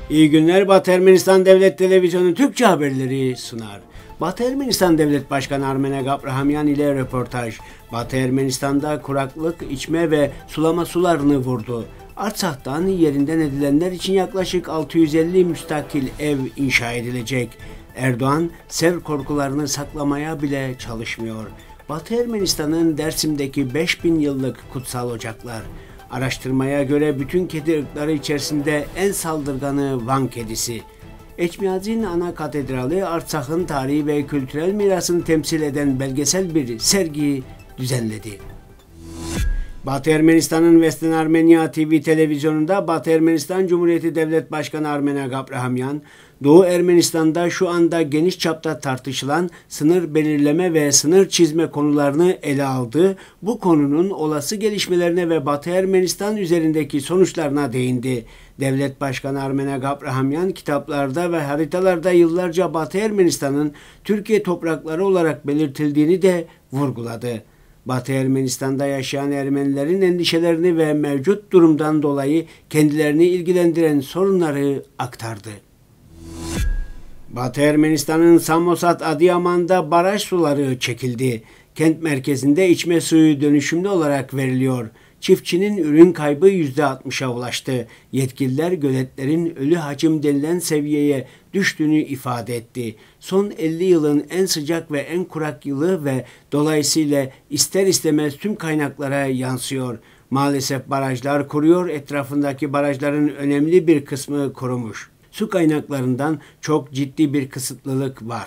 İyi günler. Batı Ermenistan Devlet Televizyonu Türkçe haberleri sunar. Batı Ermenistan Devlet Başkanı Armenak Abrahamyan ile röportaj. Batı Ermenistan'da kuraklık, içme ve sulama sularını vurdu. Artsak'tan yerinden edilenler için yaklaşık 650 müstakil ev inşa edilecek. Erdoğan, sel korkularını saklamaya bile çalışmıyor. Batı Ermenistan'ın Dersim'deki 5000 yıllık kutsal ocaklar. Araştırmaya göre bütün kedi ırkları içerisinde en saldırganı Van kedisi. Eçmiadzin ana katedrali Artsak'ın tarihi ve kültürel mirasını temsil eden belgesel bir sergi düzenledi. Batı Ermenistan'ın Western Armenia TV televizyonunda Batı Ermenistan Cumhuriyeti Devlet Başkanı Armenak Abrahamyan, Doğu Ermenistan'da şu anda geniş çapta tartışılan sınır belirleme ve sınır çizme konularını ele aldı. Bu konunun olası gelişmelerine ve Batı Ermenistan üzerindeki sonuçlarına değindi. Devlet Başkanı Armenak Abrahamyan kitaplarda ve haritalarda yıllarca Batı Ermenistan'ın Türkiye toprakları olarak belirtildiğini de vurguladı. Batı Ermenistan'da yaşayan Ermenilerin endişelerini ve mevcut durumdan dolayı kendilerini ilgilendiren sorunları aktardı. Batı Ermenistan'ın Samosat Adıyaman'da baraj suları çekildi. Kent merkezinde içme suyu dönüşümlü olarak veriliyor. Çiftçinin ürün kaybı %60'a ulaştı. Yetkililer göletlerin ölü hacim denilen seviyeye düştüğünü ifade etti. Son 50 yılın en sıcak ve en kurak yılı ve dolayısıyla ister istemez tüm kaynaklara yansıyor. Maalesef barajlar kuruyor, etrafındaki barajların önemli bir kısmı kurumuş. Su kaynaklarından çok ciddi bir kısıtlılık var.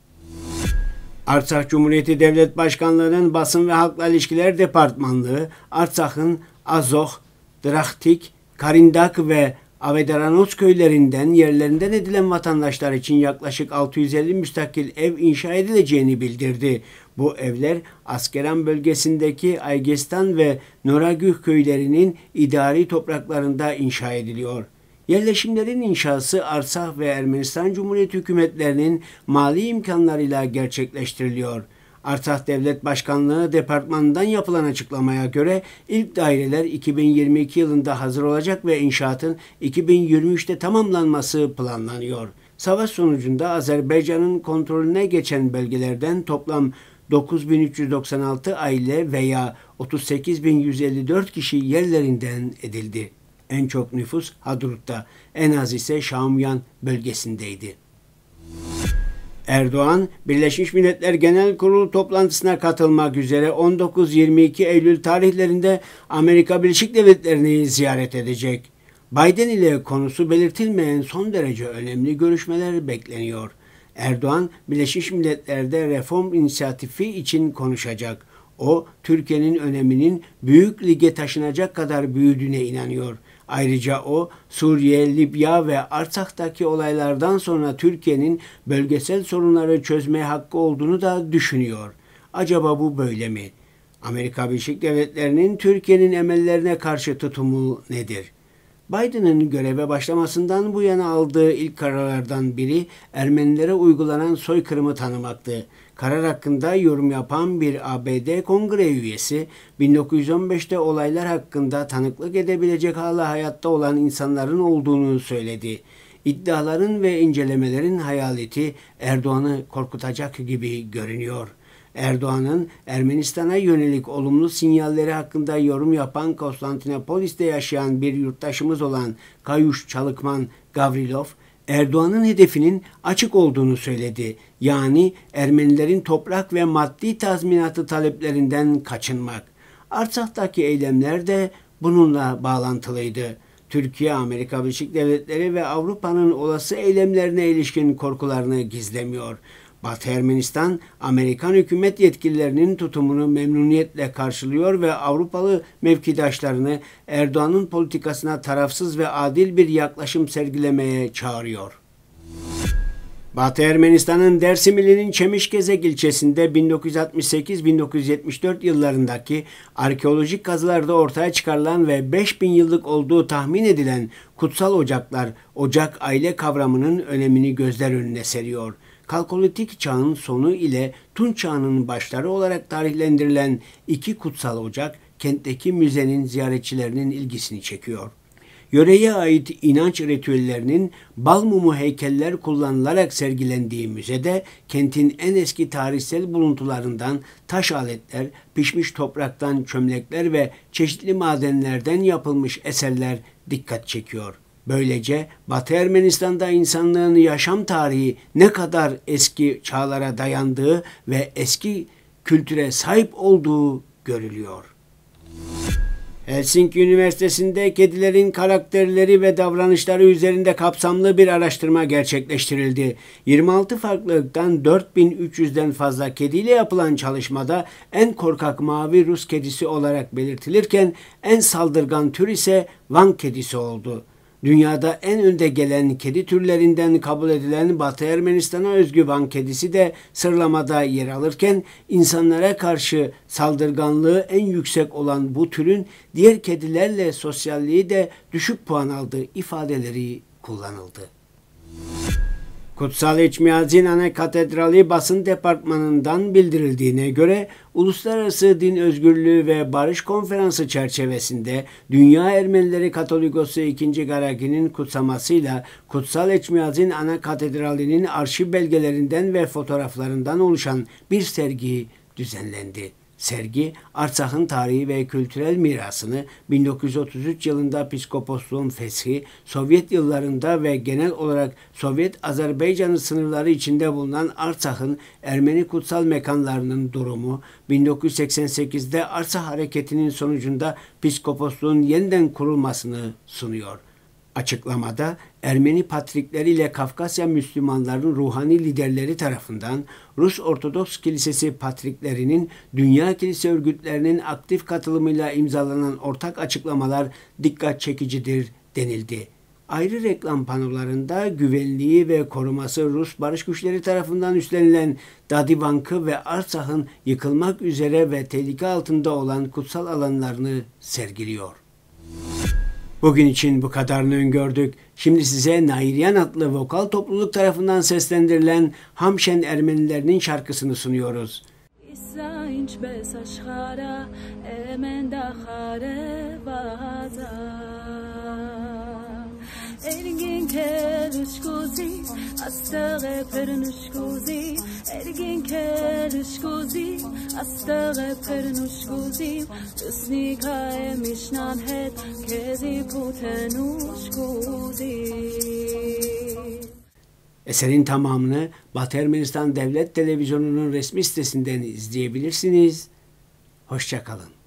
Artsakh Cumhuriyeti Devlet Başkanlığı'nın Basın ve Halkla İlişkiler Departmanlığı, Artsak'ın Azokh, Drahtik, Karindak ve Avedaranoz köylerinden yerlerinden edilen vatandaşlar için yaklaşık 650 müstakil ev inşa edileceğini bildirdi. Bu evler Askeran bölgesindeki Aygestan ve Noragüh köylerinin idari topraklarında inşa ediliyor. Yerleşimlerin inşası Artsakh ve Ermenistan Cumhuriyeti hükümetlerinin mali imkanlarıyla gerçekleştiriliyor. Artsakh Devlet Başkanlığı Departmanı'ndan yapılan açıklamaya göre ilk daireler 2022 yılında hazır olacak ve inşaatın 2023'te tamamlanması planlanıyor. Savaş sonucunda Azerbaycan'ın kontrolüne geçen bölgelerden toplam 9396 aile veya 38.154 kişi yerlerinden edildi. En çok nüfus Hadrut'ta, en az ise Şamyan bölgesindeydi. Erdoğan, Birleşmiş Milletler Genel Kurulu toplantısına katılmak üzere 19-22 Eylül tarihlerinde Amerika Birleşik Devletleri'ni ziyaret edecek. Biden ile konusu belirtilmeyen son derece önemli görüşmeler bekleniyor. Erdoğan, Birleşmiş Milletler'de reform inisiyatifi için konuşacak. O, Türkiye'nin öneminin büyük lige taşınacak kadar büyüdüğüne inanıyor. Ayrıca o, Suriye, Libya ve Artsak'taki olaylardan sonra Türkiye'nin bölgesel sorunları çözmeye hakkı olduğunu da düşünüyor. Acaba bu böyle mi? Amerika Birleşik Devletleri'nin Türkiye'nin emellerine karşı tutumu nedir? Biden'ın göreve başlamasından bu yana aldığı ilk kararlardan biri Ermenilere uygulanan soykırımı tanımaktı. Karar hakkında yorum yapan bir ABD Kongre üyesi, 1915'te olaylar hakkında tanıklık edebilecek hala hayatta olan insanların olduğunu söyledi. İddiaların ve incelemelerin hayaleti Erdoğan'ı korkutacak gibi görünüyor. Erdoğan'ın Ermenistan'a yönelik olumlu sinyalleri hakkında yorum yapan Konstantinopolis'te yaşayan bir yurttaşımız olan Kayuş Çalıkman Gavrilov, Erdoğan'ın hedefinin açık olduğunu söyledi. Yani Ermenilerin toprak ve maddi tazminatı taleplerinden kaçınmak. Artsak'taki eylemler de bununla bağlantılıydı. Türkiye, Amerika Birleşik Devletleri ve Avrupa'nın olası eylemlerine ilişkin korkularını gizlemiyor. Batı Ermenistan, Amerikan hükümet yetkililerinin tutumunu memnuniyetle karşılıyor ve Avrupalı mevkidaşlarını Erdoğan'ın politikasına tarafsız ve adil bir yaklaşım sergilemeye çağırıyor. Batı Ermenistan'ın Dersim ilinin Çemişgezek ilçesinde 1968-1974 yıllarındaki arkeolojik kazılarda ortaya çıkarılan ve 5000 yıllık olduğu tahmin edilen kutsal ocaklar, ocak aile kavramının önemini gözler önüne seriyor. Kalkolitik çağın sonu ile Tunç çağının başları olarak tarihlendirilen iki kutsal ocak, kentteki müzenin ziyaretçilerinin ilgisini çekiyor. yöreye ait inanç ritüellerinin bal mumu heykeller kullanılarak sergilendiği müzede kentin en eski tarihsel buluntularından taş aletler, pişmiş topraktan çömlekler ve çeşitli madenlerden yapılmış eserler dikkat çekiyor. Böylece Batı Ermenistan'da insanlığın yaşam tarihi ne kadar eski çağlara dayandığı ve eski kültüre sahip olduğu görülüyor. Helsinki Üniversitesi'nde kedilerin karakterleri ve davranışları üzerinde kapsamlı bir araştırma gerçekleştirildi. 26 farklı ırktan 4300'den fazla kediyle yapılan çalışmada en korkak mavi Rus kedisi olarak belirtilirken en saldırgan tür ise Van kedisi oldu. Dünyada en önde gelen kedi türlerinden kabul edilen Batı Ermenistan'a özgü Van kedisi de sıralamada yer alırken insanlara karşı saldırganlığı en yüksek olan bu türün diğer kedilerle sosyalliği de düşük puan aldığı ifadeleri kullanıldı. Kutsal Eçmiadzin Ana Katedrali basın departmanından bildirildiğine göre Uluslararası Din Özgürlüğü ve Barış Konferansı çerçevesinde Dünya Ermenileri Katolikosu II. Garagi'nin kutsamasıyla Kutsal Eçmiadzin Ana Katedrali'nin arşiv belgelerinden ve fotoğraflarından oluşan bir sergi düzenlendi. Sergi, Artsak'ın tarihi ve kültürel mirasını 1933 yılında Piskoposluğun feshi, Sovyet yıllarında ve genel olarak Sovyet Azerbaycan'ı sınırları içinde bulunan Artsak'ın Ermeni kutsal mekanlarının durumu, 1988'de Artsak hareketinin sonucunda Piskoposluğun yeniden kurulmasını sunuyor. Açıklamada Ermeni patrikleri ile Kafkasya Müslümanların ruhani liderleri tarafından Rus Ortodoks Kilisesi patriklerinin dünya kilise örgütlerinin aktif katılımıyla imzalanan ortak açıklamalar dikkat çekicidir denildi. Ayrı reklam panolarında güvenliği ve koruması Rus barış güçleri tarafından üstlenilen Dadivank'ı ve Artsak'ın yıkılmak üzere ve tehlike altında olan kutsal alanlarını sergiliyor. Bugün için bu kadarını öngördük. Şimdi size Nairyan adlı vokal topluluk tarafından seslendirilen Hamşen Ermenilerinin şarkısını sunuyoruz. Ergin kelişkuzi, astere pernuşkuzi. Ergin kelişkuzi, astere pernuşkuzi. Usnika emişnan het, kezi putenuşkuzi. Eserin tamamını Batı Ermenistan Devlet Televizyonu'nun resmi sitesinden izleyebilirsiniz. Hoşça kalın.